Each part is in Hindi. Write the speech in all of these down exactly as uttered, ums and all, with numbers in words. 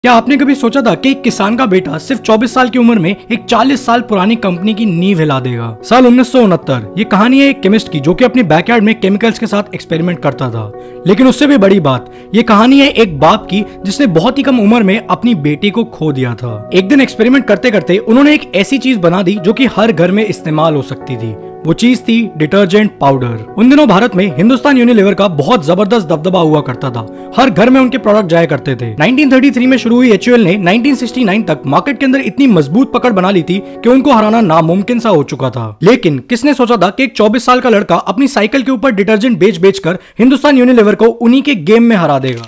क्या आपने कभी सोचा था कि एक किसान का बेटा सिर्फ चौबीस साल की उम्र में एक चालीस साल पुरानी कंपनी की नींव हिला देगा। साल उन्नीस सौ उनहत्तर ये कहानी है एक केमिस्ट की जो कि अपनी बैकयार्ड में केमिकल्स के साथ एक्सपेरिमेंट करता था। लेकिन उससे भी बड़ी बात ये कहानी है एक बाप की जिसने बहुत ही कम उम्र में अपनी बेटी को खो दिया था। एक दिन एक्सपेरिमेंट करते करते उन्होंने एक ऐसी चीज बना दी जो कि हर घर में इस्तेमाल हो सकती थी। वो चीज थी डिटर्जेंट पाउडर। उन दिनों भारत में हिंदुस्तान यूनिलीवर का बहुत जबरदस्त दबदबा हुआ करता था। हर घर में उनके प्रोडक्ट जाया करते थे। नाइनटीन थर्टी थ्री में शुरू हुई एच यू एल ने नाइनटीन सिक्सटी नाइन तक मार्केट के अंदर इतनी मजबूत पकड़ बना ली थी कि उनको हराना नामुमकिन सा हो चुका था। लेकिन किसने सोचा था कि एक चौबीस साल का लड़का अपनी साइकिल के ऊपर डिटर्जेंट बेच बेच कर हिंदुस्तान यूनिलीवर को उन्हीं के गेम में हरा देगा।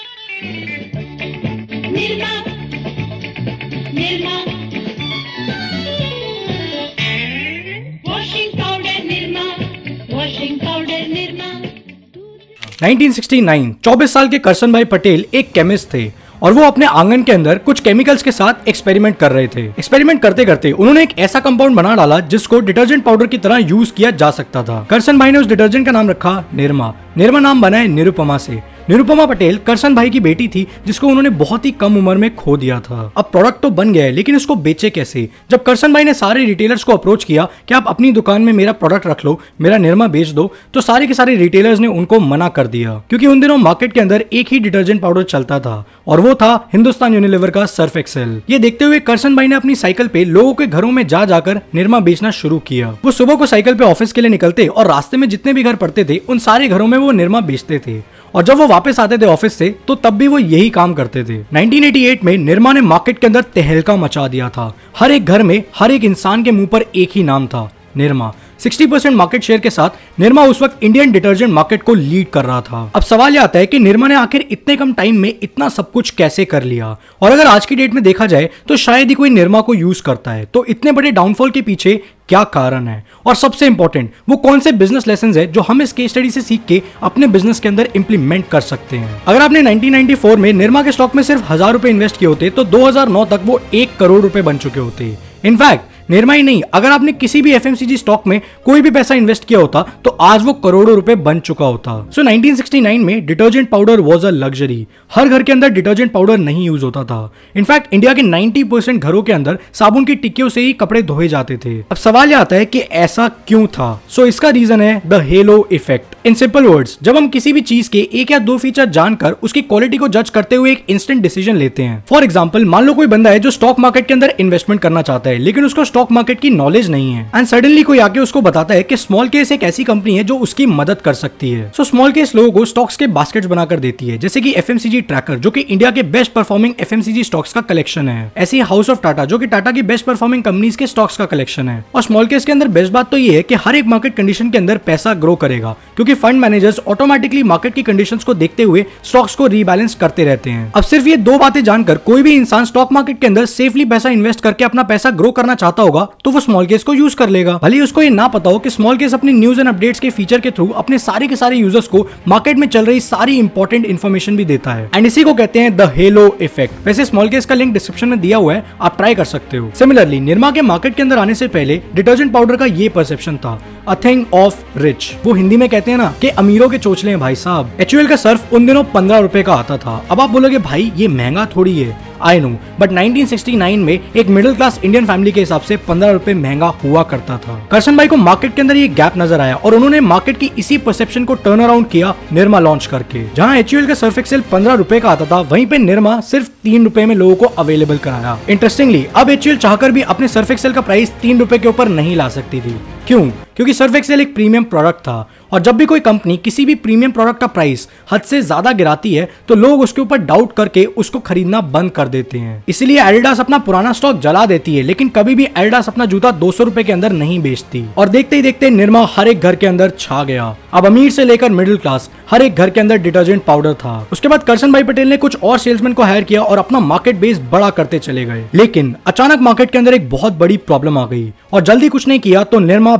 नाइनटीन सिक्सटी नाइन चौबीस साल के करसन भाई पटेल एक केमिस्ट थे और वो अपने आंगन के अंदर कुछ केमिकल्स के साथ एक्सपेरिमेंट कर रहे थे। एक्सपेरिमेंट करते करते उन्होंने एक ऐसा कंपाउंड बना डाला जिसको डिटर्जेंट पाउडर की तरह यूज किया जा सकता था। करसन भाई ने उस डिटर्जेंट का नाम रखा निरमा। निरमा नाम बना है निरुपमा से। निरुपमा पटेल करसन भाई की बेटी थी जिसको उन्होंने बहुत ही कम उम्र में खो दिया था। अब प्रोडक्ट तो बन गया है लेकिन इसको बेचे कैसे? जब करसन भाई ने सारे रिटेलर्स को अप्रोच किया कि आप अपनी दुकान में मेरा प्रोडक्ट रख लो, मेरा निरमा बेच दो, तो सारे के सारे रिटेलर्स ने उनको मना कर दिया क्योंकि उन दिनों मार्केट के अंदर एक ही डिटर्जेंट पाउडर चलता था और वो था हिंदुस्तान यूनिलीवर का सर्फ एक्सेल। ये देखते हुए करसन भाई ने अपनी साइकिल पे लोगों के घरों में जा जाकर निरमा बेचना शुरू किया। वो सुबह को साइकिल पे ऑफिस के लिए निकलते और रास्ते में जितने भी घर पड़ते थे उन सारे घरों में वो निरमा बेचते थे और जब वो वापस आते थे ऑफिस से तो तब भी वो यही काम करते थे। नाइनटीन एटी एट में निरमा ने मार्केट के अंदर तहलका मचा दिया था। हर एक घर में हर एक इंसान के मुंह पर एक ही नाम था, निरमा। साठ परसेंट मार्केट शेयर के साथ निरमा उस वक्त इंडियन डिटर्जेंट मार्केट को लीड कर रहा था। अब सवाल यह आता है कि निरमा ने आखिर इतने कम टाइम में इतना सब कुछ कैसे कर लिया? और अगर आज की डेट में देखा जाए तो शायद ही कोई निरमा को यूज करता है। तो इतने बड़े डाउनफॉल के पीछे क्या कारण है? और सबसे इंपॉर्टेंट वो कौन से बिजनेस लेसन है जो हम इस केस स्टडी से सीख के अपने बिजनेस के अंदर इंप्लीमेंट कर सकते हैं। अगर आपने नाइनटीन नाइंटी फोर में निरमा के स्टॉक में सिर्फ हजार रुपए इन्वेस्ट किए होते तो दो हजार नौ तक वो एक करोड़ रुपए बन चुके होते। इनफैक्ट निरमा ही नहीं, अगर आपने किसी भी एफएमसीजी स्टॉक में कोई भी पैसा इन्वेस्ट किया होता तो आज वो करोड़ों रुपए बन चुका होता। सो नाइनटीन सिक्सटी नाइन में detergent powder was a luxury. हर घर के अंदर डिटर्जेंट पाउडर नहीं यूज होता था। इनफैक्ट इंडिया के नब्बे परसेंट घरों के अंदर साबुन की टिक्कियों से ही कपड़े धोए जाते थे। अब सवाल यह आता है कि ऐसा क्यों था? सो so, इसका रीजन है the halo effect. In simple words, जब हम किसी भी चीज के एक या दो फीचर जानकर उसकी क्वालिटी को जज करते हुए एक इंस्टेंट डिसीजन लेते हैं। फॉर एग्जाम्पल, मान लो कोई बंदा है जो स्टॉक मार्केट के अंदर इन्वेस्टमेंट करना चाहता है लेकिन उसको स्टॉक मार्केट की नॉलेज नहीं है एंड सडनली कोई आके उसको बताता है कि स्मॉल केस एक ऐसी कंपनी है जो उसकी मदद कर सकती है। सो स्मॉल केस लोगों को स्टॉक्स के बास्केट्स बनाकर देती है, जैसे कि एफएमसीजी ट्रैकर जो कि इंडिया के बेस्ट परफॉर्मिंग एफएमसीजी स्टॉक्स का कलेक्शन है। ऐसे ही हाउस ऑफ टाटा जो कि टाटा की बेस्ट परफॉर्मिंग कंपनीज के स्टॉक्स का कलेक्शन है। और स्मॉल केस के अंदर बेस्ट बात तो ये है कि हर एक मार्केट कंडीशन के अंदर पैसा ग्रो करेगा क्योंकि फंड मैनेजर्स ऑटोमेटिकली मार्केट की कंडीशंस को देखते हुए स्टॉक्स को रीबैलेंस करते रहते हैं। अब सिर्फ ये दो बातें जानकर कोई भी इंसान स्टॉक मार्केट के अंदर सेफली पैसा इन्वेस्ट करके अपना पैसा ग्रो करना चाहता होगा तो वो स्मॉल केस को यूज कर लेगा। भले ही उसको ये ना पता हो कि स्मॉल केस अपनी न्यूज एंड अपडेट्स के फीचर के थ्रू अपने सारे के सारे यूजर्स को मार्केट में चल रही सारी इंपॉर्टेंट इन्फॉर्मेशन भी देता है एंड इसी को कहते हैं द हेलो इफेक्ट। वैसे स्मॉल केस का लिंक डिस्क्रिप्शन में दिया हुआ है, आप ट्राई कर सकते हो। सिमिलरली निरमा के मार्केट के अंदर आने से पहले डिटर्जेंट पाउडर का ये परसेप्शन था, अ थिंग ऑफ रिच। वो हिंदी में कहते हैं ना कि अमीरों के चोचले हैं भाई साहब। एच यू एल का सर्फ उन दिनों पंद्रह रुपए का आता था। अब आप बोलोगे भाई ये महंगा थोड़ी है, I know, but nineteen sixty nine में एक मिडिल क्लास इंडियन फैमिली के हिसाब से पंद्रह रुपए महंगा हुआ करता था। करसन भाई को मार्केट के अंदर ये गैप नजर आया और उन्होंने मार्केट की इसी परसेप्शन को टर्न अराउंड किया निरमा लॉन्च करके। जहां एच यू एल का सर्फ एक्सेल पंद्रह रुपए का आता था वहीं पे निरमा सिर्फ तीन रुपए में लोगों को अवेलेबल कराया। इंटरेस्टिंगली अब एच यू एल चाहकर भी अपने सर्फ एक्सेल का प्राइस तीन रुपए के ऊपर नहीं ला सकती थी। क्यों? क्योंकि सर्फ एक्सेल एक प्रीमियम प्रोडक्ट था और जब भी कोई कंपनी किसी भी प्रीमियम प्रोडक्ट का प्राइस हद से ज्यादा गिराती है तो लोग उसके ऊपर डाउट करके उसको खरीदना बंद कर देते हैं। इसीलिए एडिडास अपना पुराना स्टॉक जला देती है लेकिन कभी भी एडिडास अपना जूता दो सौ रुपए के अंदर नहीं बेचती। और देखते ही देखते निरमा हर एक घर के अंदर छा गया। अब अमीर से लेकर मिडिल क्लास हर एक घर के अंदर डिटर्जेंट पाउडर था। उसके बाद करसन भाई पटेल ने कुछ और सेल्समैन को हायर किया और अपना मार्केट बेस बड़ा करते चले गए। लेकिन अचानक मार्केट के अंदर एक बहुत बड़ी प्रॉब्लम आ गई और जल्दी कुछ नहीं किया तो निरमा बैंकक्रप्ट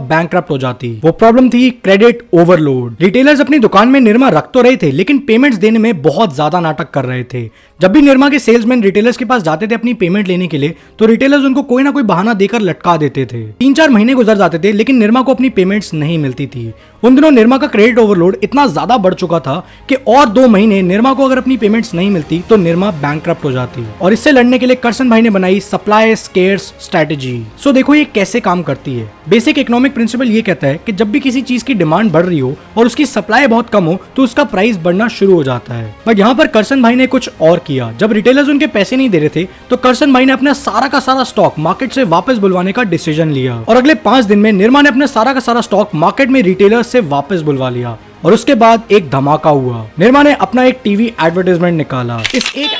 हो जाती। वो प्रॉब्लम थी क्रेडिट ओवरलोड। रिटेलर्स अपनी दुकान में निरमा रख तो रहे थे, लेकिन पेमेंट्स देने में बहुत ज्यादा नाटक कर रहे थे। जब भी निरमा के सेल्समैन रिटेलर्स के पास जाते थे अपनी पेमेंट लेने के लिए, तो रिटेलर्स उनको कोई ना कोई बहाना देकर लटका देते थे। तीन चार महीने गुजर जाते थे, लेकिन निरमा को अपनी पेमेंट्स नहीं मिलती थी। उन दिनों निरमा का क्रेडिट ओवरलोड इतना ज्यादा बढ़ चुका था कि और दो महीने निरमा को अगर अपनी पेमेंट्स नहीं मिलती तो निरमा बैंकक्रप्ट हो जाती। और इससे लड़ने के लिए करसन भाई ने बनाई सप्लाई स्केर्स स्ट्रेटेजी। सो देखो ये कैसे काम करती है। बेसिक इकोनॉमिक प्रिंसिपल ये कहता है कि जब भी किसी चीज की डिमांड बढ़ रही हो और उसकी सप्लाई बहुत कम हो तो उसका प्राइस बढ़ना शुरू हो जाता है। बट यहाँ पर करसन भाई ने कुछ और किया। जब रिटेलर्स उनके पैसे नहीं दे रहे थे तो करसन भाई ने अपना सारा का सारा स्टॉक मार्केट से वापस बुलवाने का डिसीजन लिया। और अगले पांच दिन में निरमा ने अपना सारा का सारा स्टॉक मार्केट में रिटेलर्स से वापस बुलवा लिया। और उसके बाद एक धमाका हुआ। निरमा ने अपना एक टीवी एडवर्टाइजमेंट निकाला। इस एक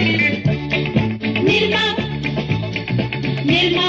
Nirma, Nirma,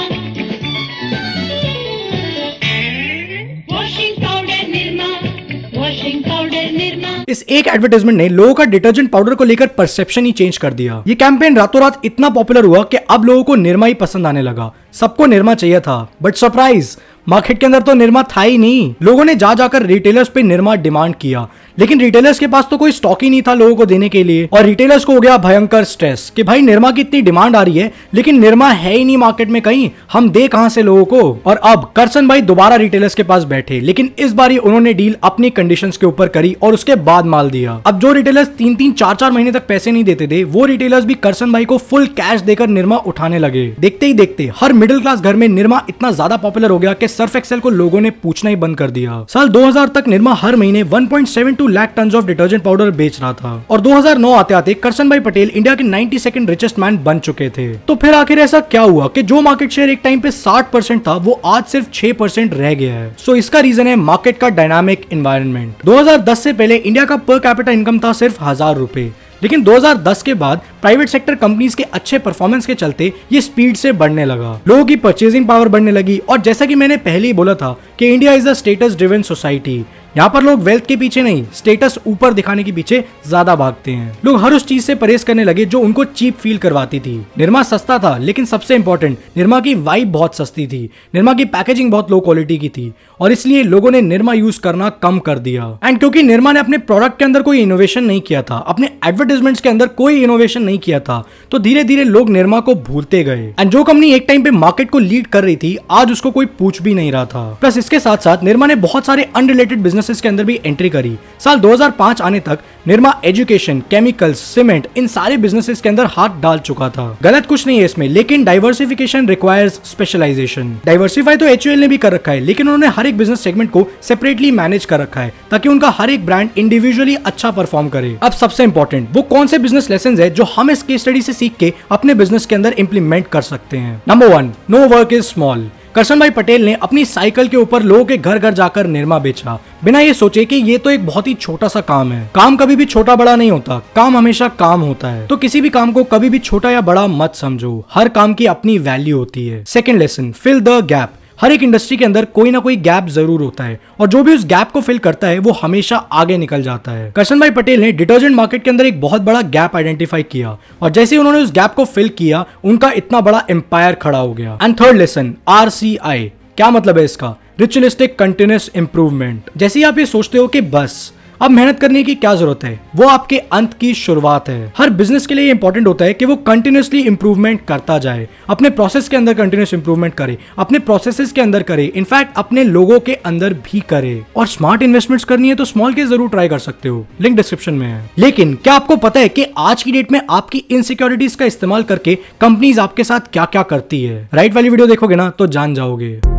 washing powder Nirma, washing powder Nirma. इस एक एडवर्टाइजमेंट ने लोगों का डिटर्जेंट पाउडर को लेकर परसेप्शन ही चेंज कर दिया। ये कैंपेन रातों रात इतना पॉपुलर हुआ कि अब लोगों को निरमा ही पसंद आने लगा। सबको निरमा चाहिए था, बट सरप्राइज, मार्केट के अंदर तो निरमा था ही नहीं। लोगों ने जा जाकर रिटेलर्स पे निरमा डिमांड किया, लेकिन रिटेलर्स के पास तो कोई स्टॉक ही नहीं था लोगों को देने के लिए। और रिटेलर्स को हो गया भयंकर स्ट्रेस कि भाई निरमा की इतनी डिमांड आ रही है, लेकिन निरमा है ही नहीं मार्केट में कहीं, हम दे कहां से लोगों को। और अब करसन भाई दोबारा रिटेलर्स के पास बैठे, लेकिन इस बार उन्होंने डील अपनी कंडीशंस के ऊपर करी और उसके बाद माल दिया। अब जो रिटेलर्स तीन तीन चार चार महीने तक पैसे नहीं देते थे, वो रिटेलर्स भी करसन भाई को फुल कैश देकर निरमा उठाने लगे। देखते ही देखते हर मिडिल क्लास घर में निरमा इतना ज्यादा पॉपुलर हो गया कि सर्फ एक्सेल को लोगों ने पूछना ही बंद कर दिया। साल दो हज़ार तक निरमा हर महीने one point seven two lakh ton of detergent powder बेच रहा था। और दो हज़ार नौ आते आते करसन भाई पटेल इंडिया के नाइंटी सेकंड रिचेस्ट मैन बन चुके थे। तो फिर आखिर ऐसा क्या हुआ कि जो मार्केट शेयर एक टाइम पे साठ परसेंट था, वो आज सिर्फ छह परसेंट रह गया है। सो इसका रीजन है मार्केट का डायनामिक एनवायरनमेंट। दो हज़ार दस से पहले इंडिया का पर कैपिटा इनकम था सिर्फ हजार रुपए, लेकिन दो हज़ार दस के बाद प्राइवेट सेक्टर कंपनीज के अच्छे परफॉर्मेंस के चलते ये स्पीड से बढ़ने लगा। लोगों की परचेजिंग पावर बढ़ने लगी। और जैसा कि मैंने पहले ही बोला था कि India is a status driven society. यहाँ पर लोग वेल्थ के पीछे नहीं, स्टेटस ऊपर दिखाने के पीछे ज्यादा भागते हैं। लोग हर उस चीज से परहेज करने लगे जो उनको चीप फील करवाती थी। निरमा सस्ता था, लेकिन सबसे इंपॉर्टेंट, निरमा की वाइब बहुत सस्ती थी। निरमा की पैकेजिंग बहुत लो क्वालिटी की थी, और इसलिए लोगों ने निरमा यूज करना कम कर दिया। एंड क्योंकि निरमा ने अपने प्रोडक्ट के अंदर कोई इनोवेशन नहीं किया था, अपने एडवर्टाइजमेंट्स के अंदर कोई इनोवेशन नहीं किया था, तो धीरे धीरे लोग निरमा को भूलते गए। एंड जो कंपनी एक टाइम पे मार्केट को लीड कर रही थी, आज उसको कोई पूछ भी नहीं रहा था। प्लस इसके साथ साथ निरमा ने बहुत सारे अनरिलेटेड बिजनेसेस के अंदर भी एंट्री करी। साल दो हज़ार पाँच आने तक निरमा एजुकेशन, केमिकल्स, सीमेंट, इन सारे बिजनेसेस के अंदर हाथ डाल चुका था। गलत कुछ नहीं है इसमें, लेकिन डाइवर्सिफिकेशन रिक्वायर्स स्पेशलाइजेशन। डाइवर्सिफाई तो एच यू एल ने भी कर रखा है, लेकिन उन्होंने हर एक बिजनेस सेगमेंट को सेपरेटली मैनेज कर रखा है ताकि उनका हर एक ब्रांड इंडिविजुअली अच्छा परफॉर्म करे। अब सबसे इंपॉर्टेंट, वो कौन से बिजनेस लेसन है जो हम इस केस स्टडी से सीख के अपने बिजनेस के अंदर इंप्लीमेंट कर सकते हैं। Number one, no work is small. Karsan bhai Patel ने अपनी साइकिल के ऊपर लोगों के घर घर जाकर निरमा बेचा, बिना ये सोचे कि ये तो एक बहुत ही छोटा सा काम है। काम कभी भी छोटा बड़ा नहीं होता, काम हमेशा काम होता है। तो किसी भी काम को कभी भी छोटा या बड़ा मत समझो, हर काम की अपनी वैल्यू होती है। Second lesson, fill the gap. हर एक इंडस्ट्री के अंदर कोई ना कोई गैप जरूर होता है, और जो भी उस गैप को फिल करता है वो हमेशा आगे निकल जाता है। करसन भाई पटेल ने डिटर्जेंट मार्केट के अंदर एक बहुत बड़ा गैप आइडेंटिफाई किया, और जैसे ही उन्होंने उस गैप को फिल किया, उनका इतना बड़ा एम्पायर खड़ा हो गया। And third lesson, R C I. क्या मतलब है इसका? Ritualistic continuous improvement. जैसे ही आप ये सोचते हो कि बस अब मेहनत करने की क्या जरूरत है, वो आपके अंत की शुरुआत है। हर बिजनेस के लिए इंपॉर्टेंट होता है कि वो कंटिन्यूअसली इंप्रूवमेंट करता जाए, अपने प्रोसेस के अंदर कंटिन्यूअस इंप्रूवमेंट करे, अपने प्रोसेसेस के अंदर करे, इनफैक्ट अपने लोगों के अंदर भी करे। और स्मार्ट इन्वेस्टमेंट्स करनी है तो स्मॉल के जरूर ट्राई कर सकते हो, लिंक डिस्क्रिप्शन में है। लेकिन क्या आपको पता है कि आज की डेट में आपकी इनसिक्योरिटीज का इस्तेमाल करके कंपनीज आपके साथ क्या क्या करती है? राइट वाली वीडियो देखोगे ना तो जान जाओगे।